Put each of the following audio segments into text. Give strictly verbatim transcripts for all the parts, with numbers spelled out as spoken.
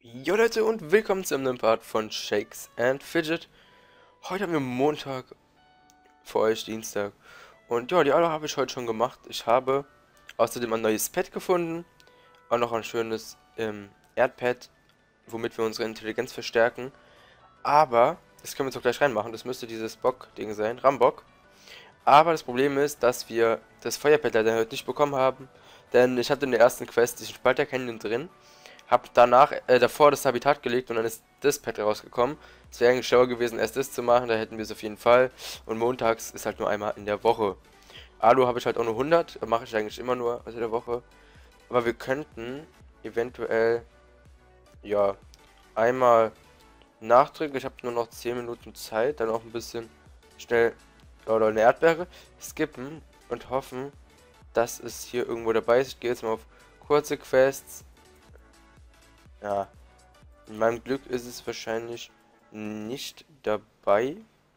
Jo Leute und willkommen zu einem neuen Part von Shakes and Fidget. Heute haben wir Montag, für euch Dienstag. Und ja, die alle habe ich heute schon gemacht. Ich habe außerdem ein neues Pad gefunden. Auch noch ein schönes ähm, Erdpad, womit wir unsere Intelligenz verstärken. Aber, das können wir jetzt auch gleich reinmachen. Das müsste dieses Bock-Ding sein, Rambock. Aber das Problem ist, dass wir das Feuerpad leider heute nicht bekommen haben. Denn ich hatte in der ersten Quest diesen Spalter Canyon drin. Hab danach, äh, davor das Habitat gelegt und dann ist das Pad rausgekommen. Es wäre eigentlich schlauer gewesen, erst das zu machen, da hätten wir es auf jeden Fall. Und montags ist halt nur einmal in der Woche. Alu habe ich halt auch nur hundert, mache ich eigentlich immer nur also in der Woche. Aber wir könnten eventuell, ja, einmal nachdrücken. Ich habe nur noch zehn Minuten Zeit, dann auch ein bisschen schnell oder eine Erdbeere skippen und hoffen, dass es hier irgendwo dabei ist. Ich gehe jetzt mal auf kurze Quests. Ja, in meinem Glück ist es wahrscheinlich nicht dabei.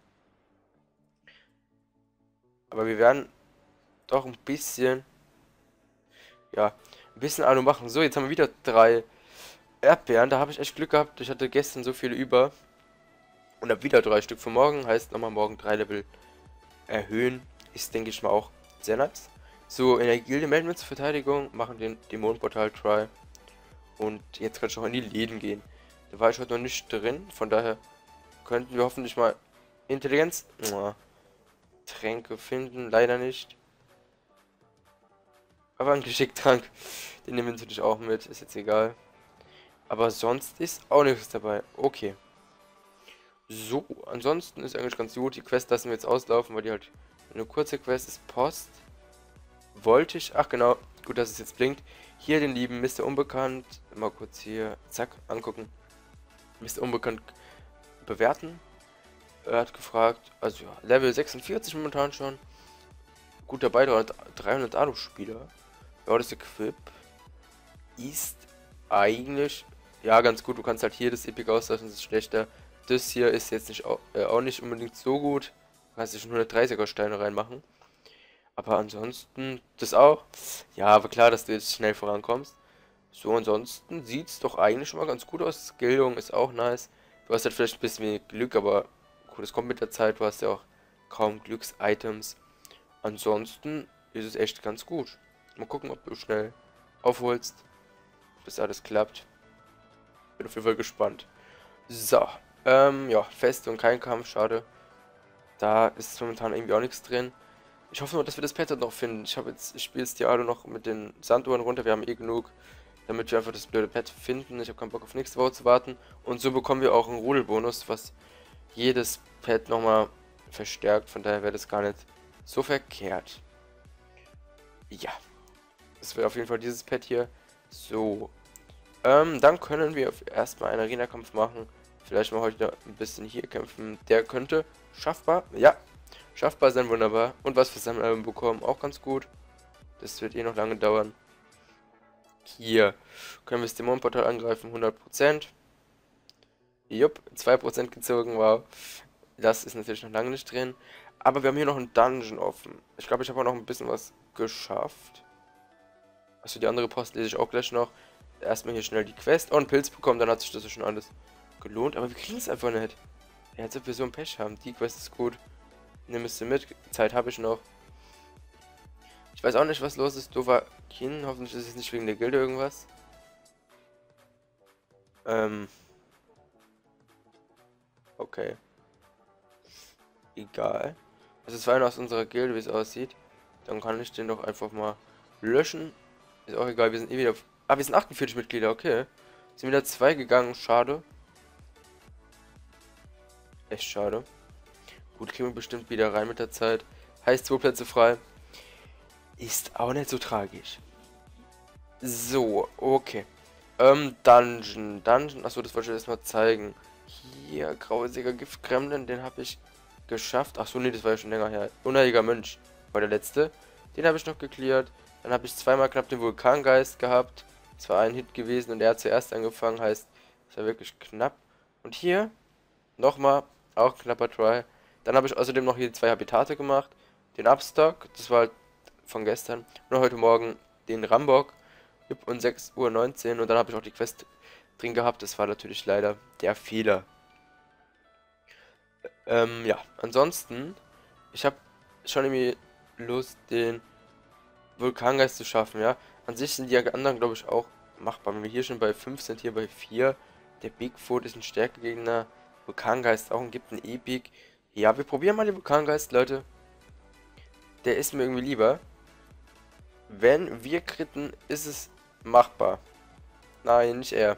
Aber wir werden doch ein bisschen, ja, ein bisschen Ahnung machen. So, jetzt haben wir wieder drei Erdbeeren. Da habe ich echt Glück gehabt. Ich hatte gestern so viele über. Und habe wieder drei Stück für morgen. Heißt nochmal morgen drei Level erhöhen. Ist, denke ich mal, auch sehr nice. So, in der Gilde melden wir uns zur Verteidigung. Machen den Dämonenportal-Try. Und jetzt kann ich noch in die Läden gehen. Da war ich heute noch nicht drin. Von daher könnten wir hoffentlich mal Intelligenz, oh, Tränke finden. Leider nicht. Aber ein Geschicktrank, den nehmen wir natürlich auch mit. Ist jetzt egal. Aber sonst ist auch nichts dabei. Okay. So, ansonsten ist eigentlich ganz gut. Die Quest lassen wir jetzt auslaufen, weil die halt eine kurze Quest ist. Post. Wollte ich. Ach genau. Gut, dass es jetzt blinkt. Hier den lieben Mister Unbekannt. Mal kurz hier. Zack. Angucken. Mister Unbekannt bewerten. Er hat gefragt. Also ja, Level sechsundvierzig momentan schon. Gut dabei. dreihundert Alu-Spieler. Ja, das Equip ist eigentlich ja ganz gut. Du kannst halt hier das Epic austauschen. Das ist schlechter. Das hier ist jetzt nicht auch, äh, auch nicht unbedingt so gut. Du kannst schon hundertdreißiger Steine reinmachen. Aber ansonsten, das auch. Ja, aber klar, dass du jetzt schnell vorankommst. So, ansonsten sieht es doch eigentlich schon mal ganz gut aus. Skillung ist auch nice. Du hast halt vielleicht ein bisschen wenig Glück, aber gut, es kommt mit der Zeit. Du hast ja auch kaum Glücks-Items. Ansonsten ist es echt ganz gut. Mal gucken, ob du schnell aufholst. Ob das alles klappt. Bin auf jeden Fall gespannt. So, ähm, ja, Fest und kein Kampf, schade. Da ist momentan irgendwie auch nichts drin. Ich hoffe nur, dass wir das Pattern noch finden. Ich habe jetzt, ich spiele jetzt die Alu noch mit den Sanduhren runter. Wir haben eh genug, damit wir einfach das blöde Pad finden. Ich habe keinen Bock auf nächste Woche zu warten. Und so bekommen wir auch einen Rudelbonus, was jedes Pad nochmal verstärkt. Von daher wäre das gar nicht so verkehrt. Ja, das wäre auf jeden Fall dieses Pad hier. So, ähm, dann können wir erstmal einen Arena-Kampf machen. Vielleicht mal heute ein bisschen hier kämpfen. Der könnte schaffbar, ja, schaffbar sein, wunderbar. Und was für Sammelalben bekommen, auch ganz gut. Das wird eh noch lange dauern. Hier können wir das Dämonenportal angreifen, hundert Prozent. Jupp, zwei Prozent gezogen, wow. Das ist natürlich noch lange nicht drin. Aber wir haben hier noch einen Dungeon offen. Ich glaube, ich habe auch noch ein bisschen was geschafft. Achso, die andere Post lese ich auch gleich noch. Erstmal hier schnell die Quest. Oh, einen Pilz bekommen, dann hat sich das schon alles gelohnt. Aber wir kriegen es einfach nicht. Ja, als ob wir so ein Pech haben. Die Quest ist gut. Nimm es mit. Zeit habe ich noch. Ich weiß auch nicht, was los ist. Dovahkiin. Hoffentlich ist es nicht wegen der Gilde irgendwas. Ähm. Okay. Egal. Also es war einer aus unserer Gilde, wie es aussieht. Dann kann ich den doch einfach mal löschen. Ist auch egal, wir sind eh wieder... Ah, wir sind achtundvierzig Mitglieder, okay. Sind wieder zwei gegangen, schade. Echt schade. Gut, kriegen wir bestimmt wieder rein mit der Zeit. Heißt zwei Plätze frei. Ist auch nicht so tragisch. So, okay. Ähm, Dungeon. Dungeon, achso, das wollte ich erstmal zeigen. Hier, grausiger Giftgremlin, den habe ich geschafft. Achso, nee, das war ja schon länger her. Unheiliger Mönch war der letzte. Den habe ich noch geklärt. Dann habe ich zweimal knapp den Vulkangeist gehabt. Das war ein Hit gewesen und er hat zuerst angefangen, heißt, das war wirklich knapp. Und hier, nochmal, auch knapper Try. Dann habe ich außerdem noch hier zwei Habitate gemacht. Den Upstock, das war halt von gestern. Und heute Morgen den Rambock. Und sechs Uhr neunzehn. Und dann habe ich auch die Quest drin gehabt. Das war natürlich leider der Fehler. Ähm, ja, ansonsten, ich habe schon irgendwie Lust, den Vulkangeist zu schaffen, ja. An sich sind die anderen, glaube ich, auch machbar. Wenn wir hier schon bei fünf sind, hier bei vier. Der Bigfoot ist ein Stärkegegner. Vulkangeist auch und gibt einen Epic. Ja, wir probieren mal den Vulkangeist, Leute. Der ist mir irgendwie lieber. Wenn wir kritten, ist es machbar. Nein, nicht er.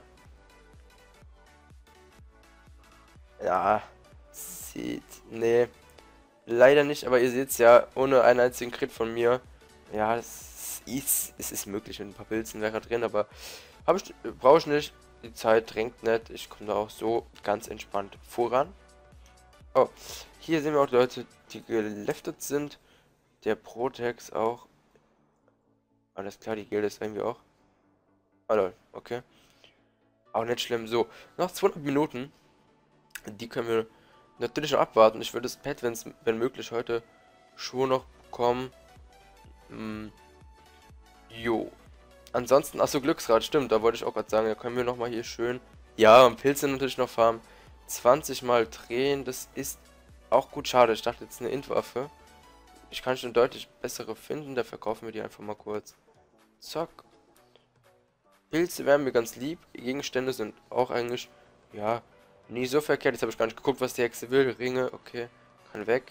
Ja, sieht. Nee, leider nicht, aber ihr seht es ja, ohne einen einzigen Crit von mir. Ja, es ist, es ist möglich, mit ein paar Pilzen wäre drin, aber habe ich, brauche ich nicht. Die Zeit drängt nicht. Ich komme da auch so ganz entspannt voran. Oh, hier sehen wir auch Leute, die geleftet sind. Der Protex auch. Alles klar, die Gilde ist irgendwie auch. Ah, lol, okay. Auch nicht schlimm. So, noch zweihundert Minuten. Die können wir natürlich noch abwarten. Ich würde das Pad, wenn's, wenn möglich, heute schon noch bekommen. Hm, jo. Ansonsten, achso, Glücksrad, stimmt, da wollte ich auch gerade sagen, da können wir nochmal hier schön. Ja, und Pilze natürlich noch farmen. zwanzig Mal drehen, das ist auch gut. Schade, ich dachte jetzt eine Intwaffe. Ich kann schon deutlich bessere finden, da verkaufen wir die einfach mal kurz. Zack. Pilze wären mir ganz lieb. Gegenstände sind auch eigentlich, ja, nie so verkehrt. Jetzt habe ich gar nicht geguckt, was die Hexe will. Ringe, okay, kann weg.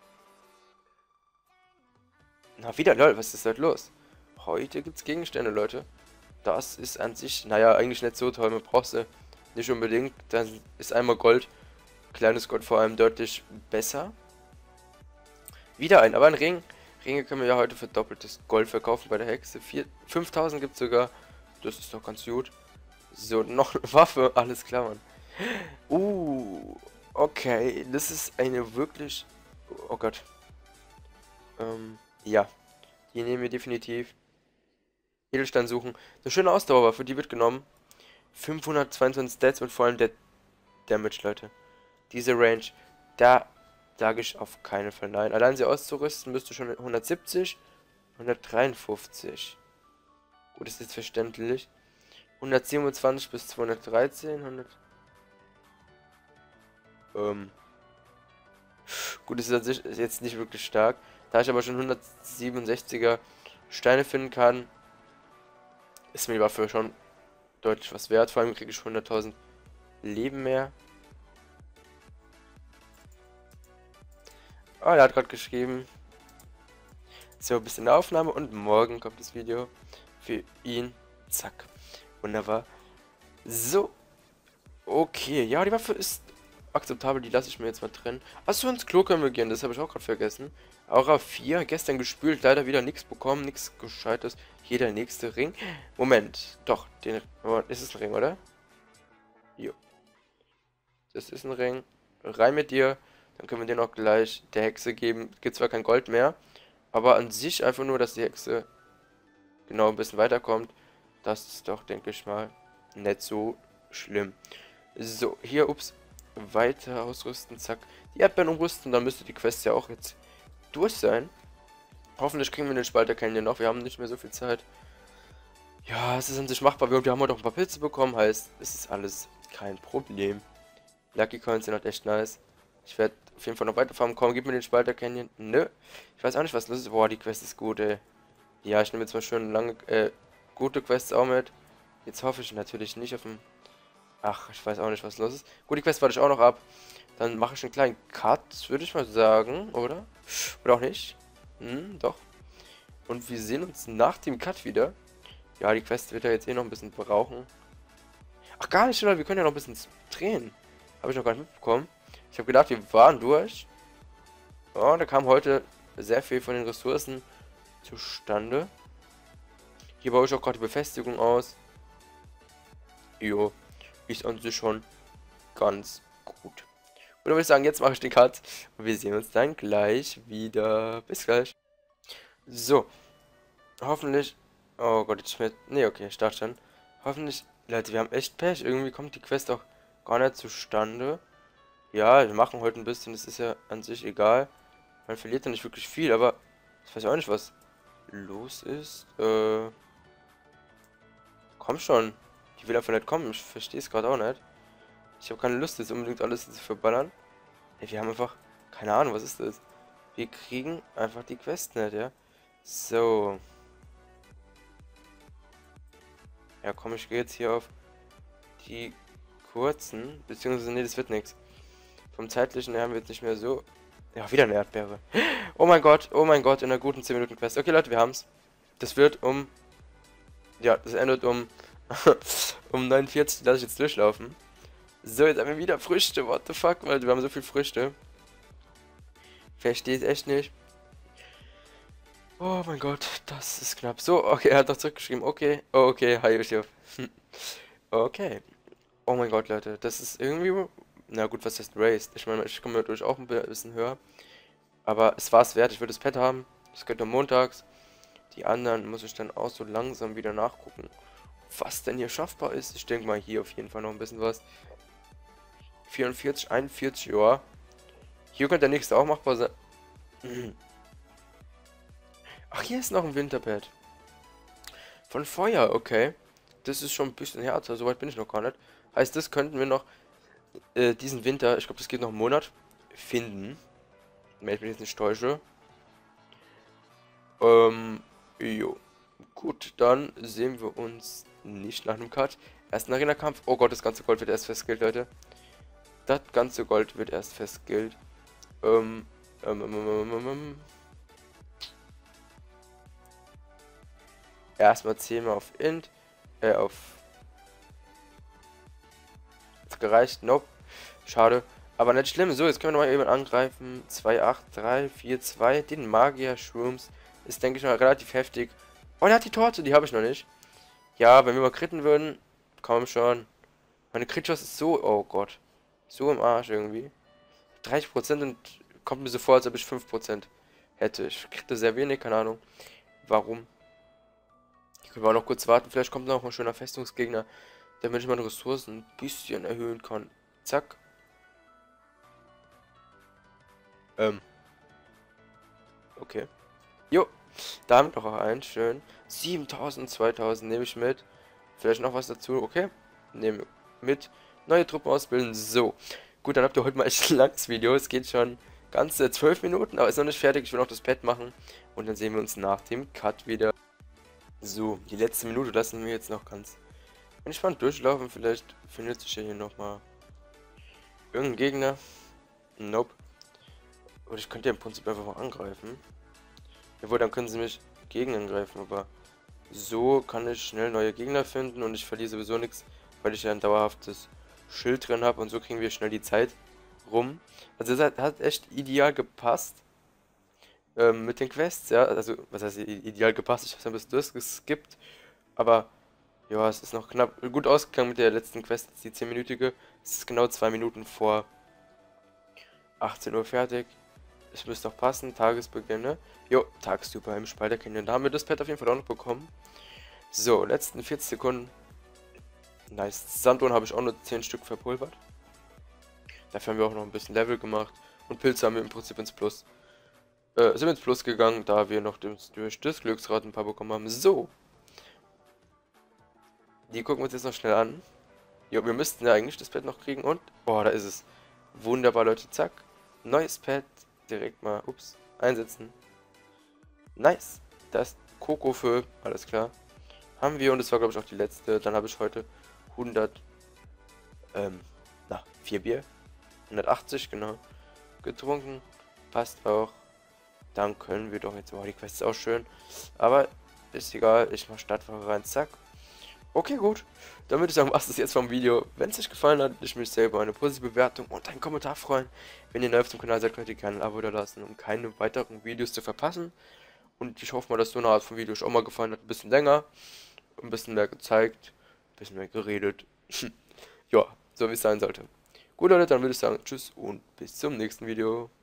Na, wieder, lol, was ist heute los? Heute gibt es Gegenstände, Leute. Das ist an sich, naja, eigentlich nicht so toll. Man braucht sie nicht unbedingt. Dann ist einmal Gold, kleines Gold vor allem deutlich besser. Wieder ein, aber ein Ring. Ringe können wir ja heute für doppeltes Gold verkaufen bei der Hexe. fünftausend gibt es sogar. Das ist doch ganz gut. So, noch eine Waffe. Alles klar, Mann. Uh, okay. Das ist eine wirklich... Oh Gott. Ähm, ja. Die nehmen wir definitiv. Edelstein suchen. Eine schöne Ausdauerwaffe, die wird genommen. fünfhundertzweiundzwanzig Stats und vor allem der Damage, Leute. Diese Range, da sage ich auf keinen Fall nein. Allein sie auszurüsten, müsste schon hundertsiebzig, hundertdreiundfünfzig. Gut, ist jetzt verständlich. hundertsiebenundzwanzig bis zweihundertdreizehn, hundert. Ähm. Gut, ist an sich jetzt nicht wirklich stark. Da ich aber schon hundertsiebenundsechziger Steine finden kann, ist mir die Waffe schon deutlich was wert. Vor allem kriege ich hunderttausend Leben mehr. Oh, er hat gerade geschrieben. So, bis in der Aufnahme und morgen kommt das Video für ihn. Zack. Wunderbar. So. Okay, ja, die Waffe ist akzeptabel. Die lasse ich mir jetzt mal drin. Achso, ins Klo können wir gehen. Das habe ich auch gerade vergessen. Aura vier. Gestern gespült. Leider wieder nichts bekommen. Nichts Gescheites. Hier der nächste Ring. Moment. Doch. Den, ist es ein Ring, oder? Jo. Das ist ein Ring. Rein mit dir. Dann können wir den auch gleich der Hexe geben. Gibt zwar kein Gold mehr. Aber an sich einfach nur, dass die Hexe genau ein bisschen weiterkommt. Das ist doch, denke ich mal, nicht so schlimm. So, hier, ups. Weiter ausrüsten, zack. Die Erdbeeren umrüsten, dann müsste die Quest ja auch jetzt durch sein. Hoffentlich kriegen wir den Spalter Canyon noch. Wir haben nicht mehr so viel Zeit. Ja, es ist an sich machbar. Wir haben heute auch ein paar Pilze bekommen. Heißt, es ist alles kein Problem. Lucky Coins sind halt echt nice. Ich werde auf jeden Fall noch weiterfahren. Komm, gib mir den Spalter Canyon. Nö. Ich weiß auch nicht, was los ist. Boah, die Quest ist gut, ey. Ja, ich nehme jetzt mal schön lange, äh, gute Quests auch mit. Jetzt hoffe ich natürlich nicht auf dem... Ach, ich weiß auch nicht, was los ist. Gut, die Quest warte ich auch noch ab. Dann mache ich einen kleinen Cut, würde ich mal sagen, oder? Oder auch nicht? Hm, doch. Und wir sehen uns nach dem Cut wieder. Ja, die Quest wird ja jetzt eh noch ein bisschen brauchen. Ach, gar nicht, oder? Wir können ja noch ein bisschen drehen. Habe ich noch gar nicht mitbekommen. Ich habe gedacht, wir waren durch. Oh, da kam heute sehr viel von den Ressourcen zustande. Hier baue ich auch gerade die Befestigung aus. Jo, ist an sich schon ganz gut. Und dann würde ich sagen, jetzt mache ich den Cut. Und wir sehen uns dann gleich wieder. Bis gleich. So. Hoffentlich. Oh Gott, jetzt schmeckt. Ne, okay, ich dachte schon. Hoffentlich. Leute, wir haben echt Pech. Irgendwie kommt die Quest auch gar nicht zustande. Ja, wir machen heute ein bisschen. Das ist ja an sich egal. Man verliert ja nicht wirklich viel, aber ich weiß auch nicht, was los ist. Äh. Komm schon. Die will einfach nicht kommen. Ich verstehe es gerade auch nicht. Ich habe keine Lust, jetzt unbedingt alles zu verballern. Ey, wir haben einfach... Keine Ahnung, was ist das? Wir kriegen einfach die Quest nicht, ja? So. Ja, komm, ich gehe jetzt hier auf die kurzen. Beziehungsweise, nee, das wird nichts. Vom zeitlichen her wird es nicht mehr so... Ja, wieder eine Erdbeere. Oh mein Gott, oh mein Gott, in einer guten zehn Minuten Quest. Okay, Leute, wir haben's. Das wird um... Ja, das endet um... um neunundvierzig, lasse ich jetzt durchlaufen. So, jetzt haben wir wieder Früchte. What the fuck, Leute, wir haben so viel Früchte. Verstehe es echt nicht. Oh mein Gott, das ist knapp. So, okay, er hat doch zurückgeschrieben. Okay, oh, okay, hi, Yusuf. Okay. Oh mein Gott, Leute, das ist irgendwie... Na gut, was heißt Raised? Ich meine, ich komme natürlich auch ein bisschen höher. Aber es war es wert, ich würde das Pad haben. Das geht nur montags. Die anderen muss ich dann auch so langsam wieder nachgucken, was denn hier schaffbar ist. Ich denke mal hier auf jeden Fall noch ein bisschen was. vierundvierzig, einundvierzig, ja. Hier könnte der nächste auch machbar sein. Ach, hier ist noch ein Winterbett. Von Feuer, okay. Das ist schon ein bisschen härter, soweit bin ich noch gar nicht. Heißt, das könnten wir noch äh, diesen Winter, ich glaube, das geht noch einen Monat, finden. Wenn ich mich jetzt nicht täusche. Ähm, jo. Gut, dann sehen wir uns nicht nach einem Cut. Erst ein Arena-Kampf. Oh Gott, das ganze Gold wird erst festgillt, Leute. Das ganze Gold wird erst festgillt. Ähm, ähm, ähm, ähm, ähm, ähm. Erstmal zehnmal auf Int. Äh, auf... Hat's gereicht? Nope. Schade. Aber nicht schlimm. So, jetzt können wir noch mal eben angreifen. zwei, acht, drei, vier, zwei. Den Magier Shrooms. Ist, denke ich mal, relativ heftig. Oh, der hat die Torte. Die habe ich noch nicht. Ja, wenn wir mal kritten würden. Komm schon. Meine Crit-Chance ist so... Oh Gott. So im Arsch irgendwie. dreißig Prozent und kommt mir so vor, als ob ich fünf Prozent hätte. Ich kriege sehr wenig, keine Ahnung. Warum? Ich können wir auch noch kurz warten. Vielleicht kommt noch ein schöner Festungsgegner, damit ich meine Ressourcen ein bisschen erhöhen kann. Zack. Ähm. Okay. Jo. Da haben wir doch auch einen. Schön. siebentausend, zweitausend nehme ich mit. Vielleicht noch was dazu. Okay. Nehme mit. Neue Truppen ausbilden. So. Gut, dann habt ihr heute mal echt ein langes Video. Es geht schon ganze zwölf Minuten, aber ist noch nicht fertig. Ich will noch das Pad machen. Und dann sehen wir uns nach dem Cut wieder. So, die letzte Minute lassen wir jetzt noch ganz entspannt durchlaufen. Vielleicht findet sich ja hier nochmal irgendein Gegner. Nope. Oder ich könnte ja im Prinzip einfach mal angreifen. Jawohl, dann können sie mich gegen angreifen, aber so kann ich schnell neue Gegner finden und ich verliere sowieso nichts, weil ich ja ein dauerhaftes Schild drin habe und so kriegen wir schnell die Zeit rum. Also es hat, hat echt ideal gepasst ähm, mit den Quests, ja, also was heißt ideal gepasst, ich habe es ein bisschen durchgeskippt, aber ja, es ist noch knapp gut ausgegangen mit der letzten Quest, die zehn-minütige. Es ist genau zwei Minuten vor achtzehn Uhr fertig. Es müsste auch passen, Tagesbeginn, ne? Jo, tagsüber im Spalterkind. Da haben wir das Pad auf jeden Fall auch noch bekommen. So, letzten vierzig Sekunden. Nice. Sanddorn habe ich auch nur zehn Stück verpulvert. Dafür haben wir auch noch ein bisschen Level gemacht. Und Pilze haben wir im Prinzip ins Plus. Äh, sind ins Plus gegangen, da wir noch durch das Glücksrad ein paar bekommen haben. So. Die gucken wir uns jetzt noch schnell an. Jo, wir müssten ja eigentlich das Pad noch kriegen und... Boah, da ist es. Wunderbar, Leute. Zack. Neues Pad. Direkt mal, ups, einsetzen. Nice. Das Kokofö, alles klar. Haben wir und das war glaube ich auch die letzte. Dann habe ich heute hundert, ähm, na, vier Bier. hundertachtzig, genau. Getrunken. Passt auch. Dann können wir doch jetzt, oh, die Quest ist auch schön. Aber ist egal, ich mache Stadtfahrer rein, zack. Okay, gut. Dann würde ich sagen, was ist jetzt vom Video. Wenn es euch gefallen hat, würde ich mich sehr über eine positive Bewertung und einen Kommentar freuen. Wenn ihr neu auf dem Kanal seid, könnt ihr gerne ein Abo da lassen, um keine weiteren Videos zu verpassen. Und ich hoffe mal, dass so eine Art von Video euch auch mal gefallen hat. Ein bisschen länger, ein bisschen mehr gezeigt, ein bisschen mehr geredet. Ja, so wie es sein sollte. Gut, Leute, dann würde ich sagen, tschüss und bis zum nächsten Video.